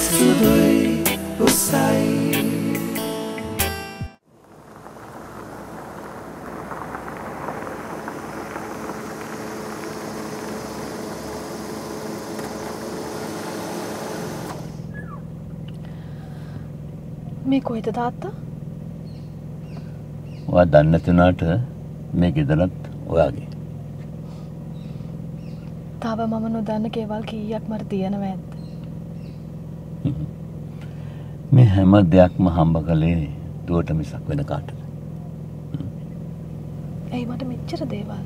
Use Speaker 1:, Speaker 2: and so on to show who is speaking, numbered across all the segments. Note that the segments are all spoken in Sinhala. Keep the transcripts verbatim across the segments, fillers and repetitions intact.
Speaker 1: සුදුයි උසයි
Speaker 2: මේ කොහෙද තාත්තා?
Speaker 3: ඔයා දන්නේ නැති උනාට මේ ගෙදරත් ඔයාගේ.
Speaker 2: තාම මම නොදන්න කේවල් කීයක් මට තියෙනව ඇද්ද?
Speaker 3: මේ හැම දෙයක්ම හම්බ කළේ දුවට මිසක් වෙන කාටද?
Speaker 2: ඇයි මට මෙච්චර දේවල්?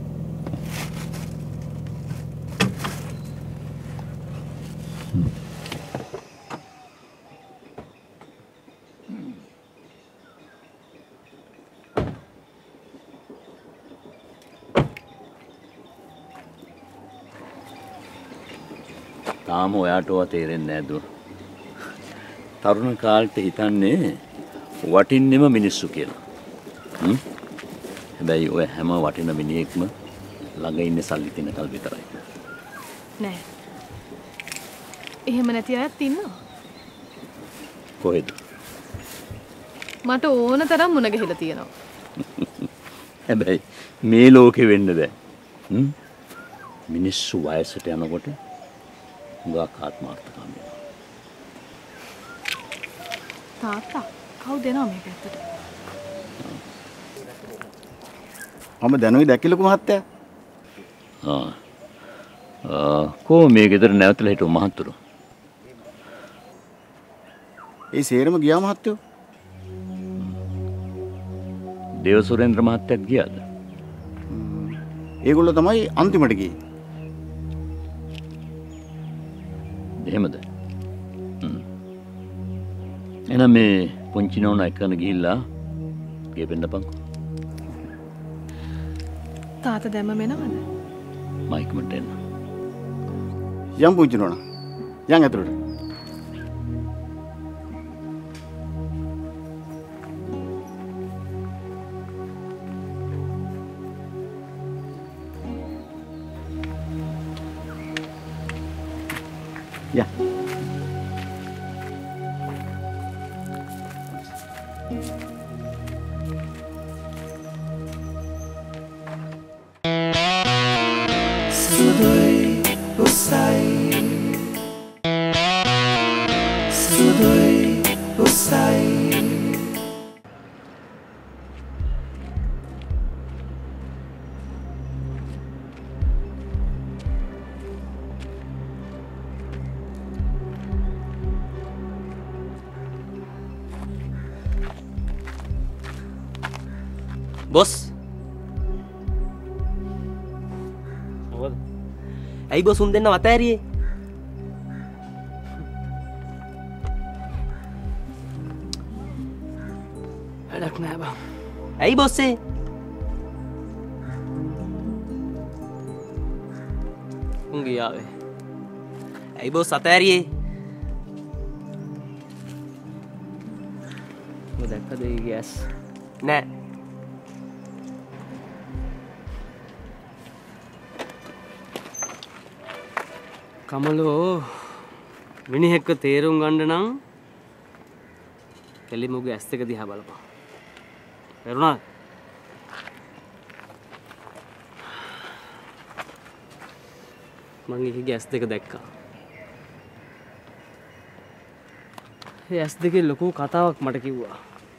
Speaker 3: තාම ඔයාට ඔවා තේරෙන්නේ නැහැ දුව. තරුණ කාලෙට හිතන්නේ වටින්නෙම මිනිස්සු කියලා. හ්ම්. හැබැයි ඔය හැම වටින මිනිහෙක්ම ළඟ ඉන්නේ සල්ලි තියෙන කල් විතරයි.
Speaker 2: නෑ. එහෙම නැති අයත් ඉන්නවා.
Speaker 3: කොහෙද?
Speaker 2: මට ඕන තරම් මුණ ගැහිලා තියෙනවා.
Speaker 3: හැබැයි මේ ලෝකෙ වෙන්න බෑ. හ්ම්. මිනිස්සු වයසට යනකොට ගාක් ආත්මාර්ථකාමී.
Speaker 2: තාත්තා කවුද එනවා මේ පැත්තට?
Speaker 4: මම දැනුයි දැකිලකු මහත්තයා.
Speaker 3: ආ. ආ කො මේ ගෙදර නැවතලා හිටු මහත්තුරු.
Speaker 4: ඒ සේරම ගියා මහත්තයෝ.
Speaker 3: දේව සුරේන්ද්‍ර මහත්තයාත් ගියාද?
Speaker 4: ඒගොල්ලෝ තමයි අන්තිමට ගියේ.
Speaker 3: එහෙමද? හ්ම්. එහෙනම් මේ පුංචි නෝනා එක්කන ගිහිල්ලා ගෙපෙන්න පන්කෝ.
Speaker 2: තාත්තා දැම්ම මෙනවද?
Speaker 3: මයික්මට එන්න.
Speaker 4: යම් පුංචි නෝනා. යන් ඇතුළට. Ya.
Speaker 1: සුදුයි උසයි සුදුයි උසයි
Speaker 5: බොස් මොකද? ඇයි බොස් උන් දෙන්න වතෑරියේ? වැඩක් නෑ බං. ඇයි බොස්සේ? උන් ගියාවේ. ඇයි බොස් අතෑරියේ? ඔය දැක්කද ඒ ගෑස්? නෑ. කමලෝ මිනිහෙක්ව තේරුම් ගන්න නම් කෙලිමුගේ ඇස් දෙක දිහා බලපන්. තේරුණාද? මං ඒකේ ඇස් දෙක දැක්කා. ඒ ඇස් දෙකේ ලොකු කතාවක් මට කිව්වා.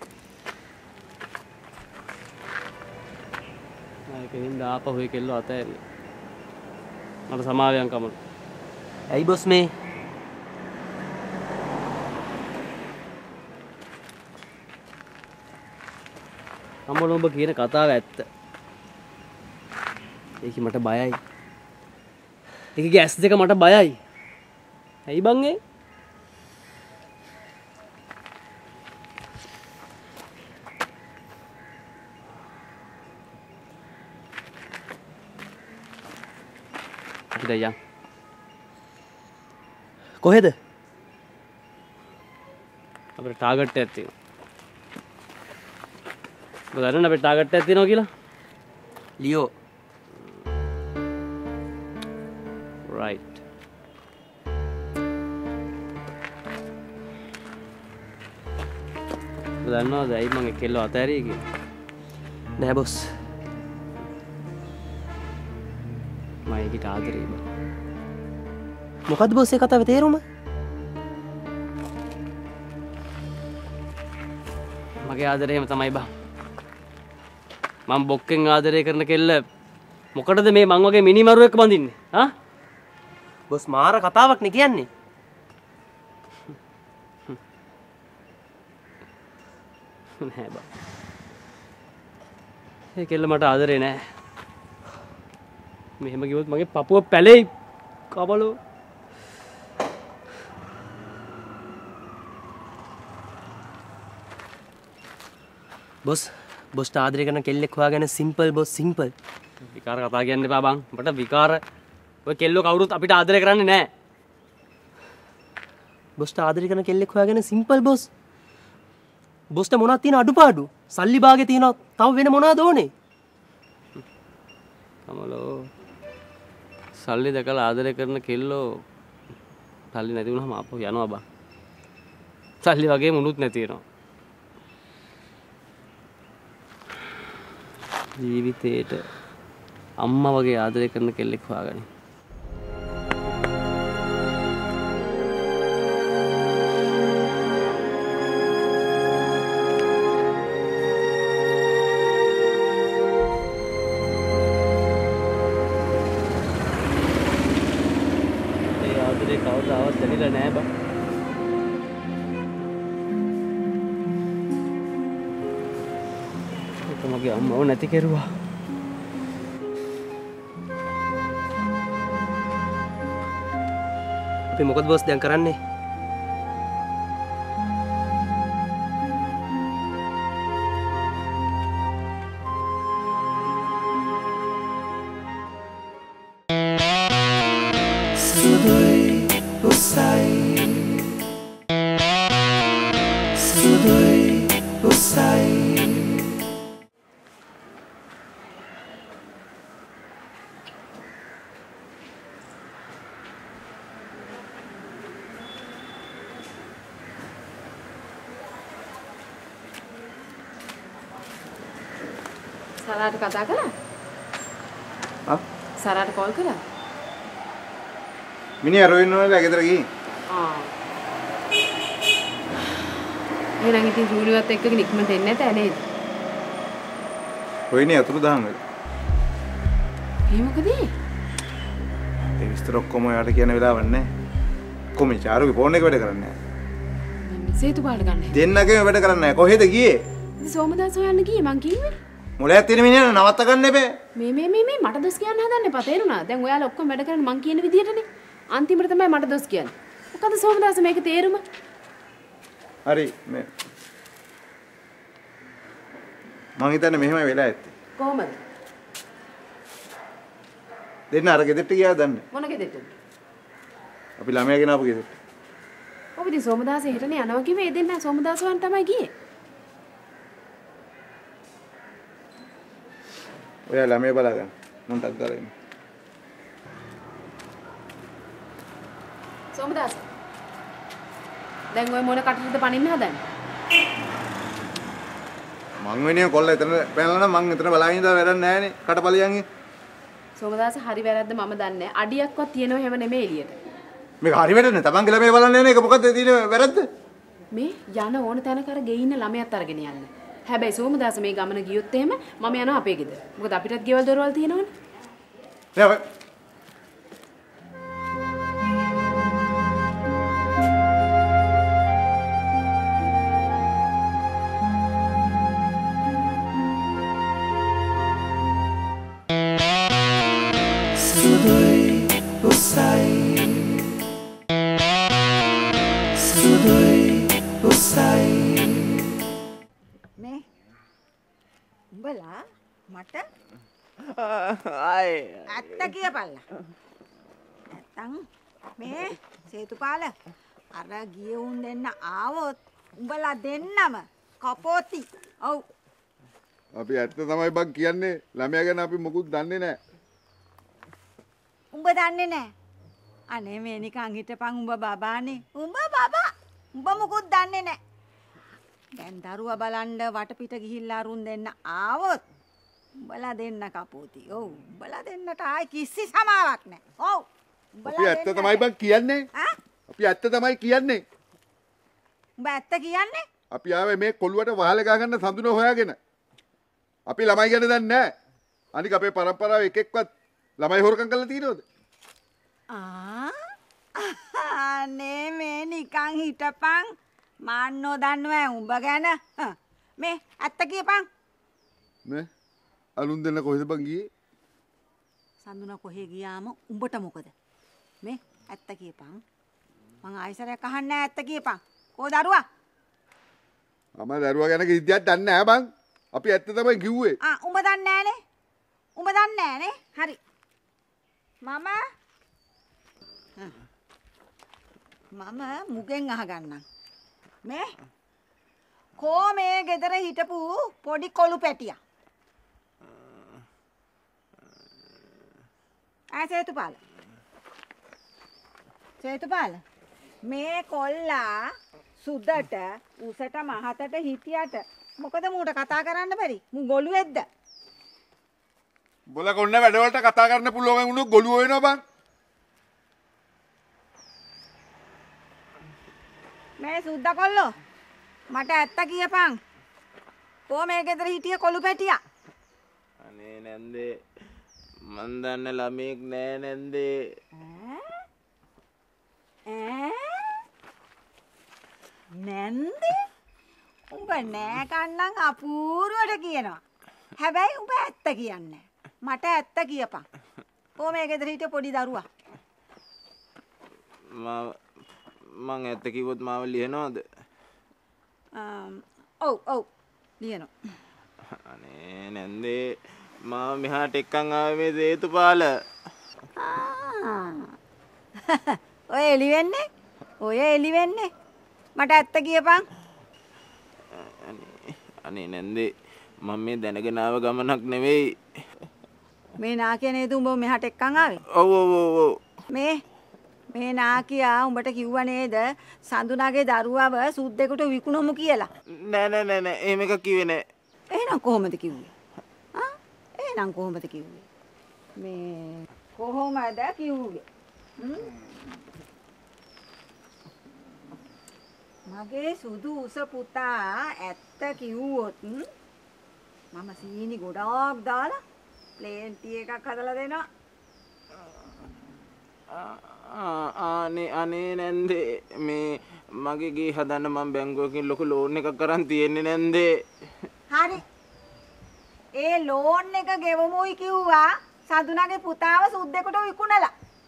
Speaker 5: ඒකෙන් දාපහු ඒ කෙල්ල අතෑරියා. මට සමාවෙන් කමලු. ඇයි බොස් මේ? අම්මල ඔබ කියන කතාව ඇත්ත. ඒක මට බයයි. ඒකේ ඇස් දෙක මට බයයි. ඇයි බං ඒ? ඉතින් කොහෙද? අපේ ටාගට් එකක් තියෙනවා. ඔබ දන්නවද අපේ ටාගට් එකක් තියෙනවා කියලා? ලියෝ. right. දන්නවද ඇයි මං ඒ කෙල්ල අතෑරියේ කියලා? නෑ බොස්. මම ඒකට ආදරේ බා. මොකද්ද බොස් ඒ කතාවේ තේරුම? මගේ ආදරේම තමයි බා. මම බොක්කෙන් ආදරය කරන කෙල්ල මොකටද මේ මං වගේ මිනිමරුවෙක් බඳින්නේ? හා? බොස් මාර කතාවක් නේ කියන්නේ. නෑ බා. ඒ කෙල්ල මට ආදරේ නෑ. මෙහෙම කිව්වොත් මගේ පපුව පැලෙයි කබලෝ. බොස් බොස්ට ආදරය කරන කෙල්ලෙක් හොයාගෙන සිම්පල් බොස් සිම්පල්. විකාර කතා කියන්න එපා බං. මට විකාර ඔය කෙල්ලෝ කවුරුත් අපිට ආදරය කරන්නේ නෑ. බොස්ට ආදරය කරන කෙල්ලෙක් හොයාගෙන සිම්පල් බොස්. බොස්ට මොනවද තියෙන අඩුපාඩු? සල්ලි භාගේ තියෙනවා. තව වෙන මොනවද ඕනේ? කමලෝ සල්ලි දැකලා ආදරය කරන කෙල්ලෝ සල්ලි නැති වුණාම ආපහු යනවා බං. සල්ලි වගේ මුනුත් නැති වෙනවා. ජීවිතේට අම්මා වගේ ආදරය කරන කෙල්ලෙක් හොයාගනි. ඒ ආදරේ කවදාවත් දැනෙලා නෑ බං. මගේ අම්මව නැති කෙරුවා. අපි මොකද බොස් දැන් කරන්නේ?
Speaker 1: සුදුයි උසයි සුදුයි උසයි
Speaker 2: සරාට කතා කළා?
Speaker 4: ආ
Speaker 2: සරාට කෝල් කළා?
Speaker 4: මිනිහා රොයින් වල ගෙදර ගිහින්.
Speaker 2: ආ. එහෙනම් ඉතින් ජූලිවත් එක්ක නික්මට එන්නේ නැත නේද?
Speaker 4: රොයිනේ අතුරුදහන් වෙලා.
Speaker 2: ඒ මොකද?
Speaker 4: ඒ විස්තර ඔක්කොම යාට කියන වෙලාවක් නැහැ. කොහොමද චාරුගේ ෆෝන් එක වැඩ කරන්නේ නැහැ.
Speaker 2: මම සේතු පාට ගන්න.
Speaker 4: දෙන්නගේම වැඩ කරන්නේ නැහැ. කොහෙද ගියේ?
Speaker 2: ඉතින් සෝමදාස හොයන්න ගියේ මං කිව්වේ.
Speaker 4: මොලයක් තියෙන මිනිහා නවත්ත ගන්න එපේ.
Speaker 2: මේ මේ මේ මේ මට දොස් කියන්න හදන්න එපා තේරුණා? දැන් ඔයාලා ඔක්කොම වැඩ කරන්නේ මං කියන විදිහටනේ. අන්තිමට තමයි මට දොස් කියන්නේ. මොකද සෝමදාස මේක තේරුම?
Speaker 4: හරි මේ මං හිතන්නේ මෙහෙමයි වෙලා ඇත්තේ.
Speaker 2: කොහමද?
Speaker 4: දෙන්න අර ගෙදරට ගියාද දන්නේ?
Speaker 2: මොන ගෙදරටද?
Speaker 4: අපි ළමයා ගෙන ආපු ගෙදරට.
Speaker 2: ඔබ ඉතින් සෝමදාස හිටනේ යනවා කිව්වේ ඒ දෙන්න සෝමදාස වන් තමයි ගියේ.
Speaker 4: ඔයා ළමයා බලාගන්න. මං ටක් ගාලා එන්න.
Speaker 2: සෝමදාස. දැන් ඔය මොන කටටද පනින්න හදන්නේ?
Speaker 4: මං වෙනිය කොල්ල එතන පැනලා නම් මං එතන බලාගෙන ඉඳලා වැඩක් නැහැනේ. කටපලියන්ගේ.
Speaker 2: සෝමදාස හරි වැරද්ද මම දන්නේ නැහැ. අඩියක්වත් තියෙනව හැම නෙමෙයි එළියට.
Speaker 4: මේක හරි වැඩනේ. තමන්ගේ ළමයා බලන්න යන එක මොකද්ද තියෙන වැරද්ද?
Speaker 2: මේ යන ඕන තැනක අර ගෙයි ඉන්න ළමයාත් අරගෙන යන්න. හැබැයි සෝමදාස මේ ගමන ගියොත් එහෙම මම යනවා අපේ ගෙදර. මොකද අපිටත් ගෙවල් දොරවල් තියෙනවනේ.
Speaker 4: නෑ ඔය
Speaker 1: සුදුයි උසයි සුදුයි උසයි
Speaker 6: මේ උඹලා මට
Speaker 7: ආයි
Speaker 6: ඇත්ත කියපල්ලා නැත්තම් මේ සේතුපාල අර ගිය උන් දෙන්න ආවොත් උඹලා දෙන්නම කපෝති. ඔව්
Speaker 8: අපි ඇත්ත තමයි බං කියන්නේ. ළමයා ගැන අපි මොකුත් දන්නේ නැහැ.
Speaker 6: උඹ දන්නේ නැහැ. අනේ මේ නිකන් හිටපන් උඹ බබානේ. උඹ බබා. උඹ මොකුත් දන්නේ නැහැ. දැන් දරුවා බලන්න වටපිට ගිහිල්ලා අරුන් දෙන්න ආවොත් උඹලා දෙන්න කපෝති. ඔව් උඹලා දෙන්නට ආයි කිසි සමාවක් නැහැ. ඔව්
Speaker 8: අපි ඇත්ත තමයි බං කියන්නේ.
Speaker 6: ඈ
Speaker 8: අපි ඇත්ත තමයි කියන්නේ.
Speaker 6: උඹ ඇත්ත කියන්නේ?
Speaker 8: අපි ආවේ මේ කොළුවට වහල ගා ගන්න සඳුන හොයාගෙන. අපි ළමයි ගැන දන්නේ නැහැ. අනික අපේ પરම්පරාව එක එක්කවත් ළමයි හොරකම් කරලා තියෙනවද?
Speaker 6: ආ අනේ මේ නිකන් හිටපන්. මාන් නොදන්නව උඹ ගැන. මේ ඇත්ත කියපන්.
Speaker 8: නේ? අලුන් දෙන්න කොහෙද බං ගියේ?
Speaker 6: සඳුන කොහෙ ගියාම උඹට මොකද? මේ ඇත්ත කියපන්. මං ආයිසරයක් අහන්නේ නැහැ ඇත්ත කියපන්. කෝ දරුවා?
Speaker 8: මම දරුවා ගැන කිසි දෙයක් දන්නේ නැහැ බං. අපි ඇත්ත තමයි කිව්වේ.
Speaker 6: ආ උඹ දන්නේ නැහනේ. උඹ දන්නේ නැහනේ. හරි. මම මම මුගෙන් අහගන්නම්. මේ කෝ මේ ගෙදර හිටපු පොඩි කොළු පැටියා. ආ සේතුපාල. සේතුපාල. මේ කොල්ලා සුද්දට උසට මහතට හිටියට මොකද මූට කතා කරන්න බැරි? මු ගොළුෙක්ද?
Speaker 8: බොල කොන්න වැඩවලට කතා කරන්න පුළුවන් වුණොත් ගොළුව වෙනවා බං.
Speaker 6: මේ සුද්දා කොල්ලෝ මට ඇත්ත කියපන්. කො මේ ගෙදර හිටිය කොළු පැටියා?
Speaker 7: අනේ නැන්දේ මන් දන්න ළමෙක් නෑ නැන්දේ.
Speaker 6: ඈ නැන්දේ උඹ නෑ කන්නම් අපූර්වට කියනවා. හැබැයි උඹ ඇත්ත කියන්නේ. මට ඇත්ත කියපන්. කො මේ ගෙදර හිටිය පොඩි දරුවා?
Speaker 7: මම මං ඇත්ත කිව්වොත් මාව ලියනවද?
Speaker 6: ඔව් ඔව් ලියනවා.
Speaker 7: අනේ නැන්දේ මාව මෙහාට එක්කන් ආවේ මේ සේතුපාල.
Speaker 6: ඔය එලි වෙන්නේ? ඔය එලි වෙන්නේ? මට ඇත්ත කියපන්.
Speaker 7: අනේ අනේ නැන්දේ මම මේ දැනගෙන ආව ගමනක් නෙවෙයි.
Speaker 6: මේ නාකිය නේද උඹ මෙහාට එක්කන් ආවේ?
Speaker 7: ඔව් ඔව් ඔව් ඔව්.
Speaker 6: මේ මේ නාකියා උඹට කිව්වා නේද සඳුනාගේ දරුවව සුද්දෙකුට විකුණමු කියලා?
Speaker 7: නෑ නෑ නෑ නෑ එහෙම එකක් කිව්වේ නෑ.
Speaker 6: එහෙනම් කොහොමද කිව්වේ? ආ එහෙනම් කොහොමද කිව්වේ? මේ කොහොමද කිව්වේ? මගේ සුදු උස පුතා ඇත්ත කිව්වොත් මම සීනි ගොඩාක් දාලා ප්ලේන් ටී එකක් හදලා දෙනවා.
Speaker 7: අනේ අනේ නැන්දේ මේ මගේ ගේ හදන්න මම බැංකුවකින් ලොකු ලෝන් එකක් කරන් තියෙන්නේ නැන්දේ.
Speaker 6: හරි. ඒ ලෝන් එක ගෙවමුයි කිව්වා සඳුනාගේ පුතාව සුද්දෙකුට විකුණලා.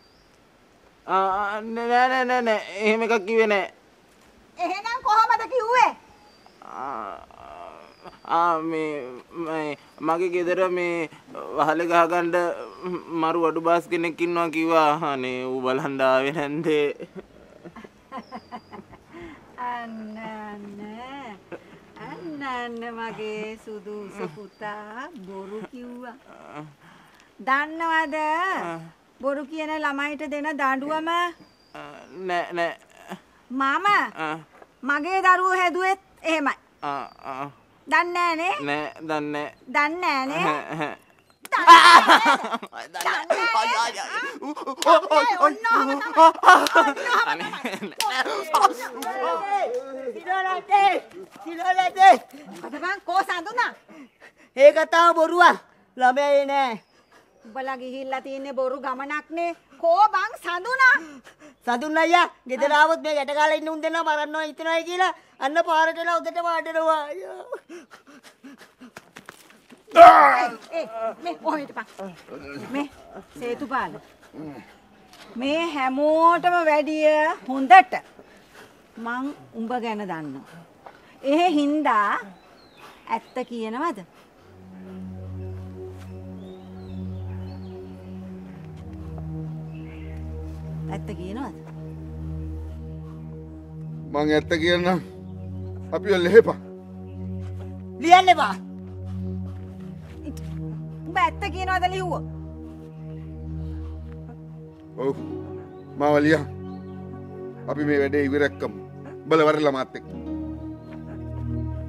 Speaker 7: ආ නෑ නෑ නෑ නෑ එහෙම එකක් කිව්වේ නෑ.
Speaker 6: එහෙනම් කොහමද කිව්වේ?
Speaker 7: ආ මේ මගේ ගෙදර මේ වහලේ ගහගන්න මරු අඩු බාස් කෙනෙක් ඉන්නවා කිව්වා. අනේ ඌ බලන්න ආවේ නැන්දේ.
Speaker 6: අන්න අන්න අන්න අන්න මගේ සුදු උස පුතා බොරු කිව්වා. දන්නවද බොරු කියන ළමයිට දෙන දඬුවම?
Speaker 7: නෑ නෑ
Speaker 6: මම මගේ දරුවෝ හැදුවෙත් එහෙමයි. දන්නේ නෑනේ?
Speaker 7: නෑ දන්නේ
Speaker 6: දන්නේ නෑනේ?
Speaker 9: ඒ කතාව බොරුවක්. ළමයි නෑ.
Speaker 6: උඹලා ගිහිල්ලා තියන්නේ බොරු ගමනක්නේ. කෝ බං සඳුනා?
Speaker 9: සඳුන් අයියා ගෙදර ආවොත් මේ ගැට ගාලා ඉන්න උන් දෙනවා මරන්නවා හිතනවායි කියලා අන්න පාරට එලා උදේට වාඩිනවා.
Speaker 6: ඒ මේ කොහෙද පන්? මේ සේතුපාල. මේ හැමෝටම වැඩිය හොඳට මං උඹ ගැන දන්නවා. ඒ හින්දා ඇත්ත කියනවද? ඇත්ත කියනවද?
Speaker 8: මං ඇත්ත කියන්නම්. අපි ලෙහෙපා.
Speaker 9: ලියන්න එපා.
Speaker 6: උඹ ඇත්ත කියනවද ලිව්වා?
Speaker 8: ඔව්. මාව ලියන්න. අපි මේ වැඩේ ඉවරක් කරමු. බලවරලා මාත් එක්ක.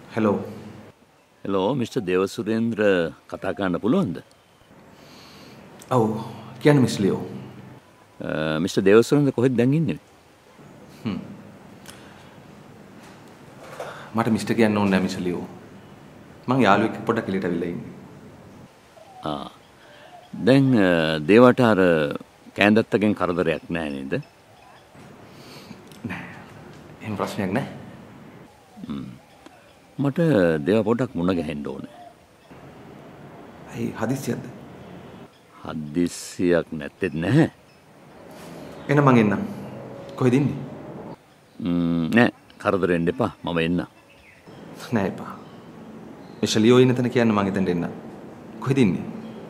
Speaker 10: හෙලෝ
Speaker 3: හෙලෝ මිස්ටර් දේවසුරේන්ද්‍ර කතා කරන්න පුළුවන්ද?
Speaker 10: ඔව් කියන්න මිස් ලියෝ.
Speaker 3: මිස්ටර් දේවසුරේන්ද්‍ර කොහෙද දැන් ඉන්නේ?
Speaker 10: හ්ම් මට මිස්ටර් කියන්න ඕනේ නැහැ මිස් ලියෝ. මං යාළුවෙක් පොඩ්ඩක් එළියට අවිල්ලා ඉන්නේ.
Speaker 3: ආ දැන් දේවට අර කෑන්දත්තගෙන් කරදරයක් නැහැ නේද?
Speaker 10: නෑ. එහෙම ප්‍රශ්නයක් නෑ.
Speaker 3: මට දේව පොඩ්ඩක් මුණ ගැහෙන්න ඕනේ.
Speaker 10: ඇයි හදිස්සියක්ද?
Speaker 3: හදිස්සියක් නැත්තේ නැහැ.
Speaker 10: එන මං එන්නම්. කොහෙද ඉන්නේ?
Speaker 3: ම්ම් නෑ කරදරෙන්න එපා මම එන්න.
Speaker 10: නෑ එපා. මිස් ලියෝ ඉන්න තැන කියන්න මං එතනට එන්න. කොහෙද ඉන්නේ?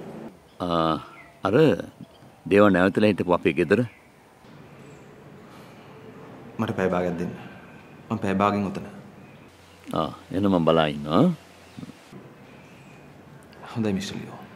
Speaker 3: අර දේව නැවතලා හිටපු අපේ ගෙදර.
Speaker 10: මට පැය භාගයක් දෙන්න. මම පැය භාගෙන් උතන.
Speaker 3: ආ එන මම බලා ඉන්නවා.
Speaker 10: හොඳයි මිස්ටර් ලියෝ.